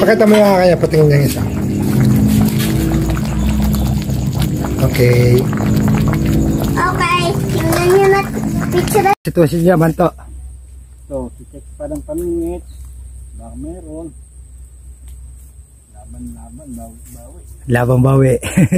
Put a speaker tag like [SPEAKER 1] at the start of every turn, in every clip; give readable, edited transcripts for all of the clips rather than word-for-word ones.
[SPEAKER 1] Pakita mo yung kanya, patingin niya isa. Okay.
[SPEAKER 2] Okay, tingnan nyo na picture.
[SPEAKER 1] Sitwasyon niya, Manto.
[SPEAKER 3] So, check pa ng pamingit. Baka meron. Laban, bawi.
[SPEAKER 1] Labang bawi.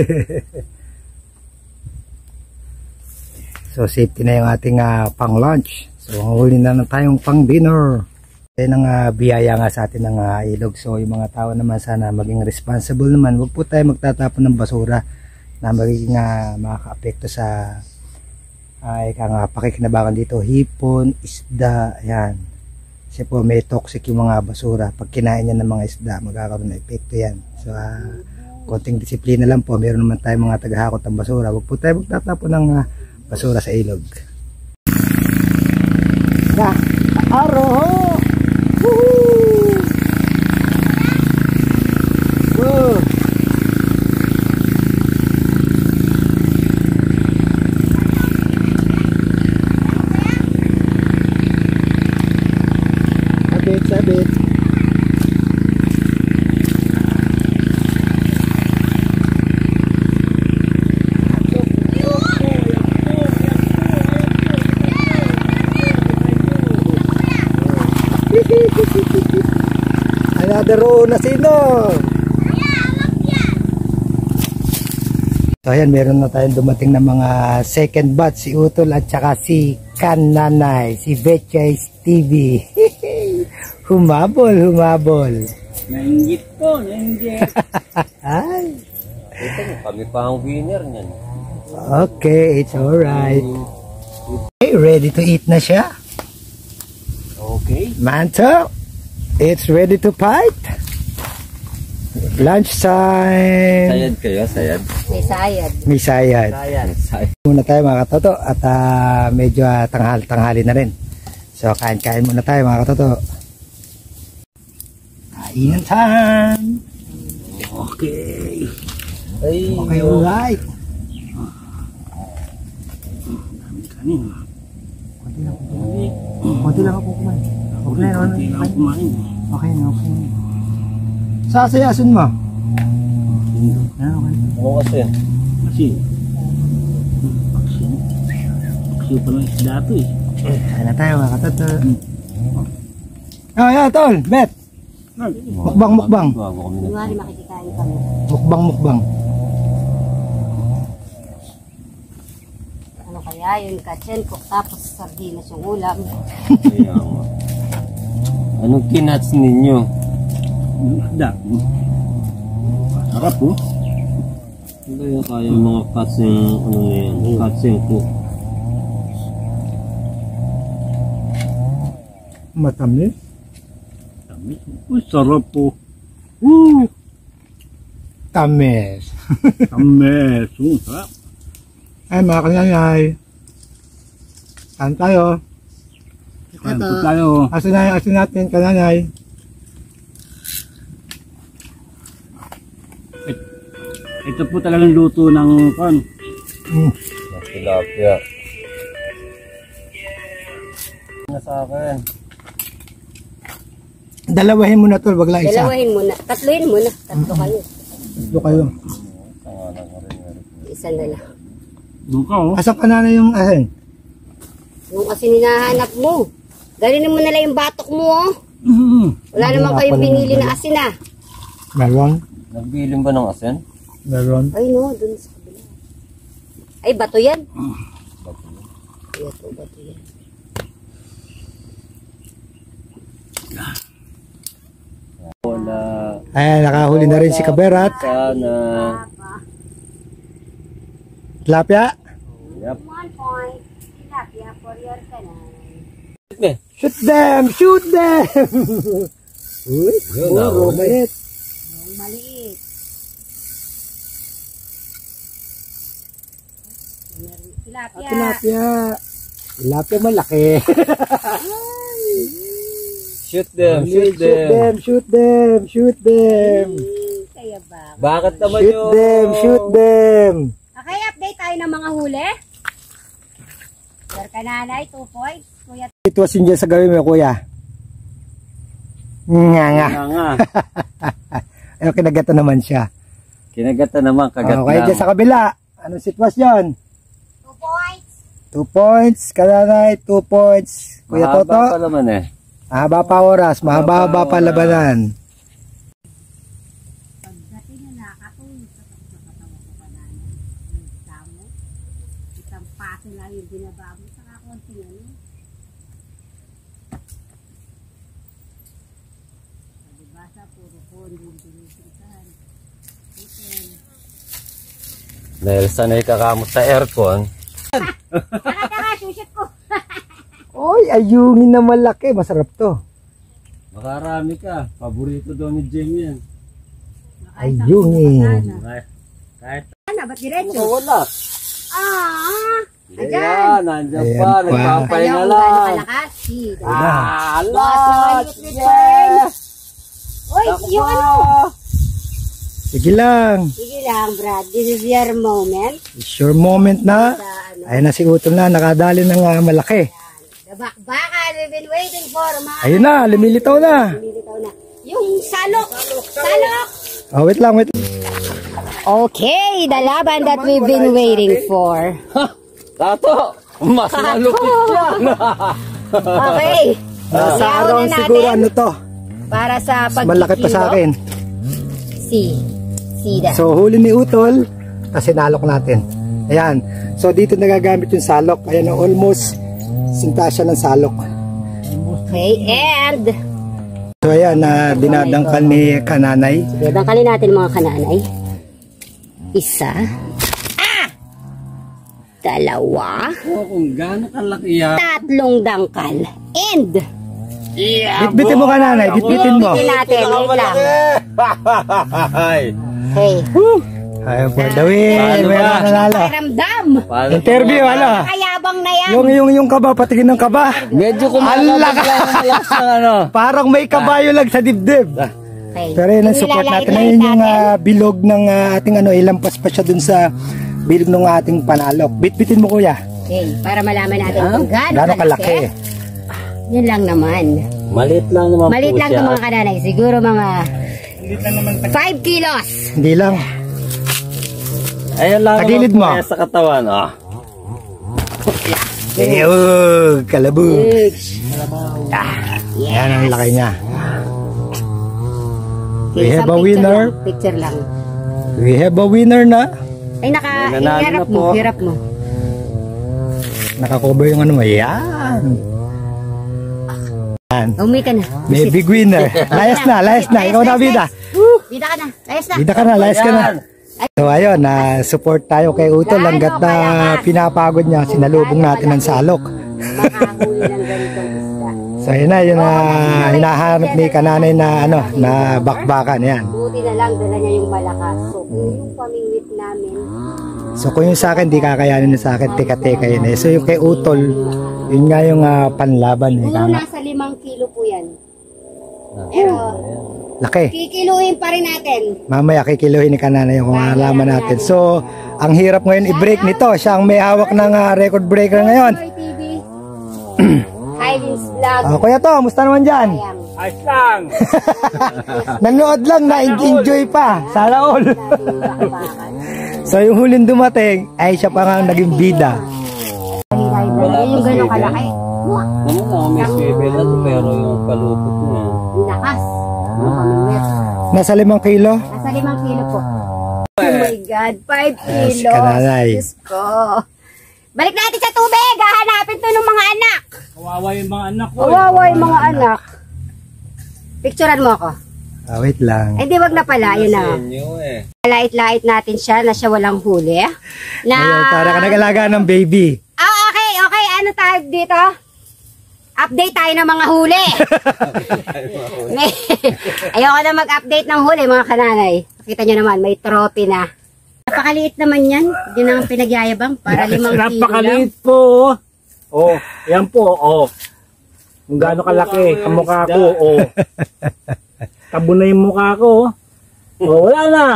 [SPEAKER 1] So, safety na yung ating pang-lunch. So, huli na tayong pang-dinner. Yan ang biyaya nga sa atin ng ilog. So, yung mga tao naman sana maging responsible naman. Huwag po tayo magtatapon ng basura na magiging makaka-apekto sa pakikinabangan dito. Hipon, isda, yan. Kasi po may toxic yung mga basura. Pag kinain niya ng mga isda, magkakaroon ng epekto yan. So, konting disiplina lang po. Meron naman tayo mga tagahakot ng basura. Huwag po tayo magtatapon ng basura sa ilog. Aroho! Woohoo! Whoa! Sabit. Another row na sino? So ayan, meron na tayong dumating na mga second batch, si Utol at saka si Kananay, si Betchay TV. Humabol.
[SPEAKER 3] Nainggit po, nainggit.
[SPEAKER 1] Ay.
[SPEAKER 4] Ito, kami pa ang winner niyan.
[SPEAKER 1] Okay, it's alright. Okay, ready to eat na siya?
[SPEAKER 4] Okay.
[SPEAKER 1] Manto, it's ready to fight. Lunch time.
[SPEAKER 4] Sayad kayo, sayad.
[SPEAKER 1] May sayad. Muna tayo mga katoto at medyo tanghali na rin. So kain-kain muna tayo mga katoto. Kain time. Okay. Okay, alright. Konti lang ako kumain. Okay. Sasayasin mo.
[SPEAKER 4] Ano kasi yan?
[SPEAKER 3] Kasi pala isda ito eh.
[SPEAKER 1] Kain na tayo mga katoto. Yan tol, Bet. Mukbang.
[SPEAKER 2] Kunwari makikikain kami.
[SPEAKER 1] Mukbang.
[SPEAKER 2] Ano kaya yun, katsen cook tapos sardinas yung ulam.
[SPEAKER 4] Anong kinats ninyo?
[SPEAKER 3] Isda. Sarap po.
[SPEAKER 4] Ano yung kaya mga katsing, ano na yan? Katsing po.
[SPEAKER 1] Matamis.
[SPEAKER 3] Uy, sarap po. Woo!
[SPEAKER 1] Tamis.
[SPEAKER 3] Tamis. Sarap.
[SPEAKER 1] Ay mga kanyanay. Kain tayo.
[SPEAKER 3] Kain po tayo.
[SPEAKER 1] Asin natin kanyanay.
[SPEAKER 3] Ito po talagang luto ng pan.
[SPEAKER 4] Tilapia. Na sa akin.
[SPEAKER 1] Dalawahin mo na tol, wag lang isa.
[SPEAKER 2] Dalawahin muna. Tatluhin muna. Tatlo kayo.
[SPEAKER 1] Tatlo kayo.
[SPEAKER 2] Isa na lang.
[SPEAKER 3] Doon ka oh.
[SPEAKER 1] Asan ka na yung asin?
[SPEAKER 2] Yung asin hinahanap mo. Galinin mo na lang yung batok mo oh. Wala naman kayong binili na asin ah.
[SPEAKER 1] Meron.
[SPEAKER 4] Nagbiling ba ng asin?
[SPEAKER 1] Meron.
[SPEAKER 2] Ay no, dun sa kabila. Ay, bato yan. Bato yan.
[SPEAKER 4] Wala.
[SPEAKER 1] Ayan, nakahuli na rin si Kaberat.
[SPEAKER 4] Sana.
[SPEAKER 1] Tilapia.
[SPEAKER 4] Yep.
[SPEAKER 2] 1 point. Tilapia for your kanay.
[SPEAKER 1] Shoot them! Uy, puro maliit.
[SPEAKER 2] Yung maliit. Tilapia.
[SPEAKER 1] Tilapia malaki.
[SPEAKER 4] Shoot them.
[SPEAKER 2] Kaya ba?
[SPEAKER 4] Bakit naman
[SPEAKER 1] Shoot them.
[SPEAKER 2] Okay, update tayo ng mga huli. Sir Kananay, 2 points. Kuya,
[SPEAKER 1] Sitwasyon dyan sa gawin mo, kuya. Nga.
[SPEAKER 4] Nga.
[SPEAKER 1] Ayun, kinagata naman siya.
[SPEAKER 4] Kinagata naman, kagat
[SPEAKER 1] Okay,
[SPEAKER 4] lang.
[SPEAKER 1] dyan sa kabila. Anong sitwasyon?
[SPEAKER 2] 2 points.
[SPEAKER 1] 2 points. Kananay, 2 points. Kuya
[SPEAKER 4] Mahaba
[SPEAKER 1] Toto.
[SPEAKER 4] pa naman eh.
[SPEAKER 1] Mahaba pa oras. Mahaba pa labanan.
[SPEAKER 2] Pagdating na nakatulog sa katawan ko pa na damo. Isang paso lang yung binaba mo sa kakunting ano. Diba sa puro kondo yung binibigyan.
[SPEAKER 4] Dahil sanay ka kamot sa aircon.
[SPEAKER 2] Tara, sushit ko.
[SPEAKER 1] Oy, ayungin na malaki. Masarap to.
[SPEAKER 4] Makarami ka. Paborito daw ni Jem yan.
[SPEAKER 1] Ayungin.
[SPEAKER 4] Kahit
[SPEAKER 2] Ano, ba't diretso?
[SPEAKER 4] wala.
[SPEAKER 2] Ayan.
[SPEAKER 4] Ayan, nandiyan
[SPEAKER 1] Ayan
[SPEAKER 4] pa.
[SPEAKER 1] pa.
[SPEAKER 4] Nagpapahinga
[SPEAKER 2] Ayaw,
[SPEAKER 4] lang.
[SPEAKER 2] gano'ng kalakas.
[SPEAKER 4] Lot!
[SPEAKER 2] Yes! Uy, yung ano?
[SPEAKER 1] Sige lang.
[SPEAKER 2] Sige lang, Brad. This is your moment.
[SPEAKER 1] It's your moment na.
[SPEAKER 2] Sa ano,
[SPEAKER 1] Ayun na si Utol na. Nakadali ng malaki.
[SPEAKER 2] the bakbakan we've been waiting for, mga
[SPEAKER 1] Ayun na. Lumilitaw na.
[SPEAKER 2] nilitaw na. Yung salok! Salok!
[SPEAKER 1] Oh, wait lang.
[SPEAKER 2] Okay, the laban that we've been waiting for.
[SPEAKER 4] Tato! Mas malupit yan!
[SPEAKER 2] Okay.
[SPEAKER 1] Sa
[SPEAKER 2] Iyaw
[SPEAKER 1] araw
[SPEAKER 2] na
[SPEAKER 1] siguro
[SPEAKER 2] natin
[SPEAKER 1] ano to.
[SPEAKER 2] para sa
[SPEAKER 1] Mas
[SPEAKER 2] pagkikilo.
[SPEAKER 1] malaki pa sa akin.
[SPEAKER 2] See that.
[SPEAKER 1] So huli ni Utol. Kasi nalok natin. Ayan. So dito nagagamit yung salok. Ayan, almost sinta siya ng salok.
[SPEAKER 2] Okay, and
[SPEAKER 1] So ayan, dinadangkal ni Kananay.
[SPEAKER 2] sige, dangkalin natin mga kananay. Isa. Dalawa.
[SPEAKER 4] Kung gaano kalaki yan.
[SPEAKER 2] Tatlong dangkal. And
[SPEAKER 1] Bitbitin mo Kananay, bitbitin mo.
[SPEAKER 2] bitin natin. Wait lang. Hey.
[SPEAKER 1] Ayun for the win.
[SPEAKER 4] Paano
[SPEAKER 1] Meron
[SPEAKER 4] ba?
[SPEAKER 1] nanalo.
[SPEAKER 2] Pakiramdam.
[SPEAKER 1] Interview, ano?
[SPEAKER 2] Kayabang na yan.
[SPEAKER 1] Yung kaba, patingin ng kaba.
[SPEAKER 4] Medyo
[SPEAKER 1] Ala ka.
[SPEAKER 4] malakas ng ano.
[SPEAKER 1] Parang may kabayo lang sa dibdib.
[SPEAKER 2] Okay.
[SPEAKER 1] Pero yun ang
[SPEAKER 2] Yung
[SPEAKER 1] support natin.
[SPEAKER 2] ilalait
[SPEAKER 1] Ayun yung
[SPEAKER 2] natin.
[SPEAKER 1] bilog ng ating ilampas pa siya dun sa bilog ng ating panalok. Bitbitin mo kuya.
[SPEAKER 2] Okay, para malaman natin kung gaano
[SPEAKER 1] Gano'ng kalaki.
[SPEAKER 2] Yun lang naman.
[SPEAKER 4] Maliit lang naman
[SPEAKER 2] Malit
[SPEAKER 4] po
[SPEAKER 2] lang
[SPEAKER 4] siya.
[SPEAKER 2] ito mga kananay. Siguro mga 5 kilos.
[SPEAKER 1] Hindi lang.
[SPEAKER 4] Ayun lang
[SPEAKER 1] Tagilid
[SPEAKER 4] naman po
[SPEAKER 1] mo.
[SPEAKER 4] kaya sa katawan. Oh.
[SPEAKER 1] Ayun, kalabog. Yan ang laki niya.
[SPEAKER 2] Okay,
[SPEAKER 1] We have
[SPEAKER 2] isang
[SPEAKER 1] a
[SPEAKER 2] picture
[SPEAKER 1] winner.
[SPEAKER 2] lang, picture lang.
[SPEAKER 1] We have a winner na.
[SPEAKER 2] Ay,
[SPEAKER 4] May nanalo
[SPEAKER 2] hirap
[SPEAKER 4] na
[SPEAKER 2] mo,
[SPEAKER 4] po.
[SPEAKER 2] hirap mo.
[SPEAKER 1] Nakakover yung ano mo. Yan. Yan.
[SPEAKER 2] Umi ka na.
[SPEAKER 1] May big winner. Layas na. Ikaw na, bida.
[SPEAKER 2] Bida ka na. Ayos na.
[SPEAKER 1] Bida ka na, layas ka na. So ayun, support tayo kay Utol hanggat na pinapagod niya, sinalubong natin ng salok.
[SPEAKER 2] Makahuli ng ganitong isda.
[SPEAKER 1] So ayun na, yun na hinahanap ni Kananay na na bakbakan. Yan.
[SPEAKER 2] Buti na lang, dala niya yung malakas. So, kung yung pamingwit namin,
[SPEAKER 1] So kung yung sa akin, di kakayanin na sa akin, teka-teka yun eh. So yung kay Utol, yun nga yung panlaban eh.
[SPEAKER 2] siguro nasa 5 kilo po yan. Pero,
[SPEAKER 1] Laki.
[SPEAKER 2] kikiluhin pa rin natin.
[SPEAKER 1] Mamaya kikiluhin ni Kananay yung alaman natin. So, ang hirap ngayon i-break nito. Siya ang may hawak ng record breaker ngayon.
[SPEAKER 2] Joy TV. Highlands Vlog.
[SPEAKER 1] Kuya to, musta naman dyan?
[SPEAKER 2] Ayan.
[SPEAKER 3] Ayos lang.
[SPEAKER 1] Nanood lang na enjoy pa. Sana all.
[SPEAKER 2] Bakbakan.
[SPEAKER 1] So yung huling dumating, ay siya pa nga ang naging bida.
[SPEAKER 2] Yan yung gano'ng kalaki.
[SPEAKER 4] Ano na, may swivel na to, pero yung palupot niya.
[SPEAKER 2] Yung lakas. Yung pamingwit.
[SPEAKER 1] Nasa 5 kilo.
[SPEAKER 2] Nasa 5 kilo po. Oh my God, 5 kilos.
[SPEAKER 1] Kananay.
[SPEAKER 2] Diyos ko. Balik natin sa tubig. Hahanapin to ng mga anak.
[SPEAKER 3] Kawawa yung mga anak ko.
[SPEAKER 2] Kawawa yung mga anak. Picturean mo ako.
[SPEAKER 1] Wait lang.
[SPEAKER 2] Eh di wag na pala. Yun na.
[SPEAKER 4] Inyo eh.
[SPEAKER 2] Lait-lait natin siya na siya walang huli. Na...
[SPEAKER 1] Ayaw, para ka nag-alaga ng baby.
[SPEAKER 2] Okay. Ano tayo dito? Update tayo ng mga huli. Ayoko na mag-update ng huli mga kananay. Nakita nyo naman, may trophy na. Napakaliit naman yan. Hindi na ang pinagyayabang para 5 kilo lang.
[SPEAKER 3] Napakaliit po. Oh, yan po. Oh. Kung gaano kalaki ang mukha ko. Oh. Tabo na yung mukha ko. Oh, wala na.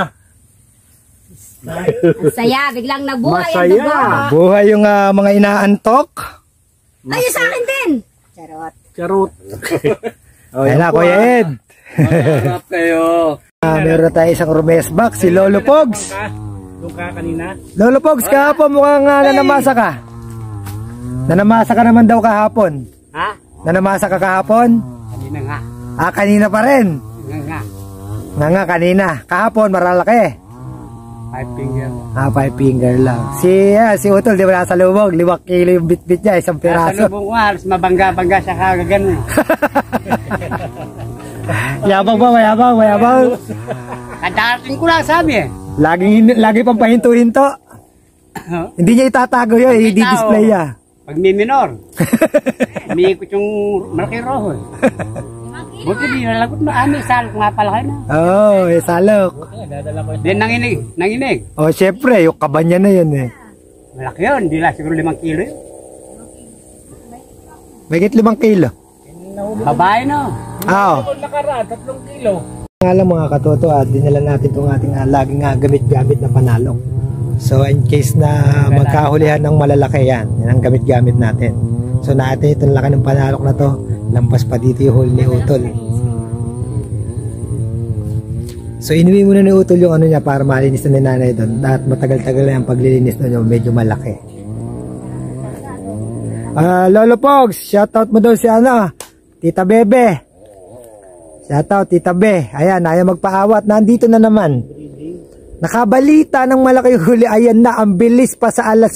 [SPEAKER 2] Ang saya, biglang nabuhay ang
[SPEAKER 3] Masaya.
[SPEAKER 2] dugo.
[SPEAKER 1] Buhay yung mga inaantok.
[SPEAKER 2] Ayun sa akin din. Charot.
[SPEAKER 3] Charot.
[SPEAKER 1] Ayan na, Kuya Ed.
[SPEAKER 4] Masarap kayo.
[SPEAKER 1] Meron na tayo isang Rumes box, si Lolo Pogs.
[SPEAKER 3] Doon ka kanina?
[SPEAKER 1] Lolo Pogs, kahapon mukhang nanamasa ka. Nanamasa ka naman daw kahapon.
[SPEAKER 3] Ha?
[SPEAKER 1] Nanamasa ka kahapon?
[SPEAKER 3] Kanina nga.
[SPEAKER 1] Kanina pa rin. Nga, kanina. Kahapon, maralaki.
[SPEAKER 3] 5 finger.
[SPEAKER 1] 5 finger lang. Si Utol, di ba nasa lubog? 5 kilo yung bit-bit niya, isang piraso.
[SPEAKER 3] Nasa lubong ko, halos mabangga-bangga siya kagagano.
[SPEAKER 1] Yabang ba? Mayabang?
[SPEAKER 3] Kadarating ko lang sabi eh.
[SPEAKER 1] Lagi pang pahinto-hinto. Hindi niya itatago yun, i-display niya.
[SPEAKER 3] Pag may minor, umiikot yung malaki roho. Buti di nalagot na salok nga pala kayo na.
[SPEAKER 1] Oo, salok.
[SPEAKER 3] Then nanginig.
[SPEAKER 1] Syempre, yung kabanya na yun eh.
[SPEAKER 3] Malaki yun, di lang siguro 5 kilo yun.
[SPEAKER 1] Mahigit 5 kilo.
[SPEAKER 3] Babae no.
[SPEAKER 4] Nakaraan, 3 kilo.
[SPEAKER 1] Nga lang mga katoto, dinala natin itong ating laging gamit-gamit na panalok. So in case na magkahulihan ng malalaki yan ang gamit-gamit natin. So natin itong laki ng panalok na to, lampas pa dito yung hole ni Utol. So inuwi muna ni Utol yung niya para malinis na ni nanay doon. At matagal-tagal na yung paglilinis na yung medyo malaki. Lolo Pogs, shoutout mo daw si Tita Bebe. Shoutout Tita Be. Ayan, ayaw magpaawat. Nandito na naman. Nakabalita ng malaki huli. Ayan na, ang bilis pa sa alas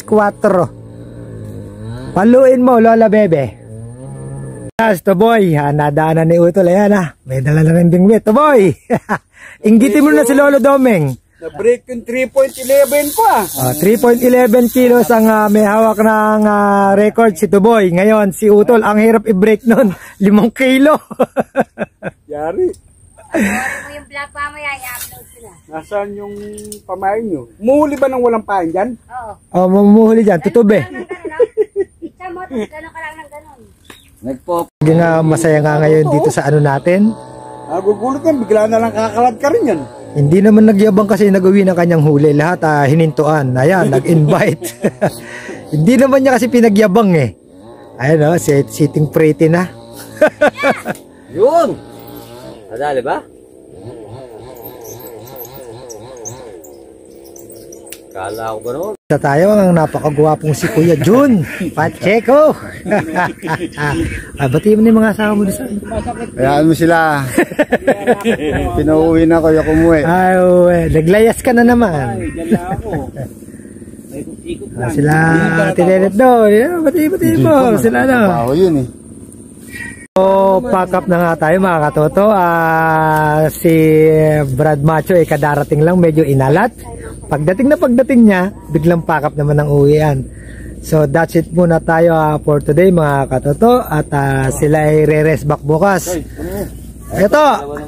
[SPEAKER 1] 4. Paluin mo, Lola Bebe. Yes, Toboy. Nadaanan ni Utol. Ayan may dala na rin bingwit. Toboy. Inggitin mo na si Lolo Domeng.
[SPEAKER 3] Na-break yung 3.11 ko
[SPEAKER 1] 3.11 kilos ang may hawak ng record si Toboy. Ngayon, si Utol, ang hirap i-break nun. 5 kilo.
[SPEAKER 3] Yari.
[SPEAKER 2] Yung vlog pa mo yan, i-upload ko na.
[SPEAKER 3] Nasaan yung pamain nyo? Muhuli ba ng walang pain dyan?
[SPEAKER 2] Oo.
[SPEAKER 1] Mamuhuli dyan. Tutube.
[SPEAKER 2] Itsa mo, gano'n ka lang ng gano'n.
[SPEAKER 1] Masaya nga ngayon dito sa natin.
[SPEAKER 3] Nagugulat yan, bigla na lang kakalat ka rin yan.
[SPEAKER 1] Hindi naman nagyabang kasi nag-uwi ng kanyang huli. Lahat hinintuan. Ayan, nag-invite. Hindi naman niya kasi pinagyabang eh. Ayan sitting pretty na.
[SPEAKER 4] Yun! Nadali ba? Kala ko ba naman?
[SPEAKER 1] Sa tayo ang napakagwapong si Kuya Jun Pacheco. Batiin mo na yung mga asawa mo doon.
[SPEAKER 5] Hayaan mo sila. Pinauwi na ko yung kumuwi.
[SPEAKER 1] Naglayas ka na naman. Sila tinenet do. Batiin mo. Sila
[SPEAKER 5] Baho yun eh.
[SPEAKER 1] So, pack up na nga tayo mga katoto. Si Brad Macho kadarating lang, medyo inalat. Pagdating niya, biglang pack up naman ng uwian. So that's it muna tayo for today mga katoto. At sila ay re-rest back bukas. Ito.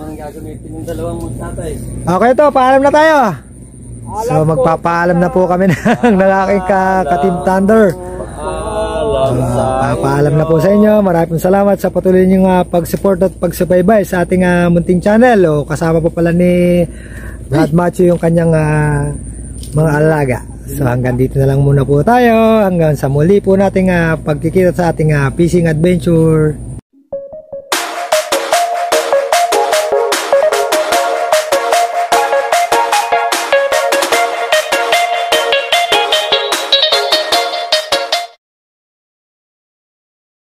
[SPEAKER 1] Okay to, paalam na tayo. So magpapaalam na po kami ng aking ka-Team Thunder. Papaalam na po sa inyo. Maraming salamat sa patuloy niyong pag-support at pagsubaybay sa ating munting channel. Kasama pa pala ni Brad Macho yung kanyang mga alaga. So hanggang dito na lang muna po tayo. Hanggang sa muli po nating pagkikita sa ating fishing adventure.